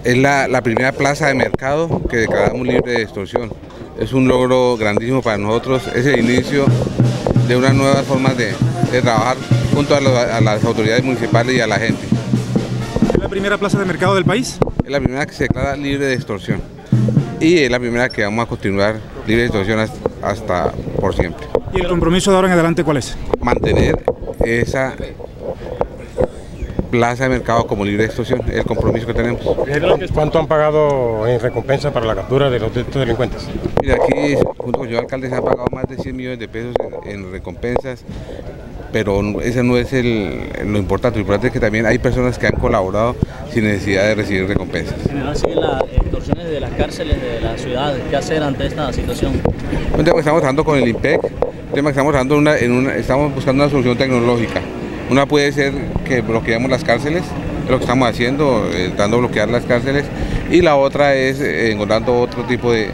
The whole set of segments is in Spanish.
Es la primera plaza de mercado que declaramos libre de extorsión. Es un logro grandísimo para nosotros, es el inicio de unas nuevas formas de trabajar junto a las autoridades municipales y a la gente. ¿Es la primera plaza de mercado del país? Es la primera que se declara libre de extorsión y es la primera que vamos a continuar libre de extorsión hasta por siempre. ¿Y el compromiso de ahora en adelante cuál es? Mantener esa plaza de mercado como libre de extorsión, es el compromiso que tenemos. ¿Cuánto han pagado en recompensa para la captura de estos delincuentes? Mira, aquí junto con el señor alcalde se han pagado más de 100 millones de pesos en recompensas, pero ese no es lo importante. Lo importante es que también hay personas que han colaborado sin necesidad de recibir recompensas. En general siguen las extorsiones de las cárceles de la ciudad. ¿Qué hacer ante esta situación? Un tema que estamos trabajando con el IMPEC, un tema que estamos trabajando estamos buscando una solución tecnológica. Una puede ser que bloqueemos las cárceles, es lo que estamos haciendo, tratando de bloquear las cárceles, y la otra es encontrando otro tipo de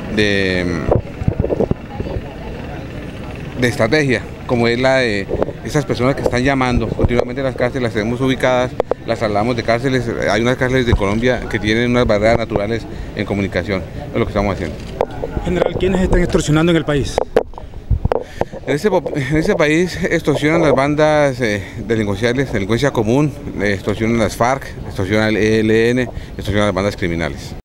estrategia, como es la de esas personas que están llamando continuamente a las cárceles, las tenemos ubicadas, las trasladamos de cárceles. Hay unas cárceles de Colombia que tienen unas barreras naturales en comunicación, es lo que estamos haciendo. General, ¿quiénes están extorsionando en el país? En este país extorsionan las bandas delincuenciales, delincuencia común, extorsionan las FARC, extorsionan el ELN, extorsionan las bandas criminales.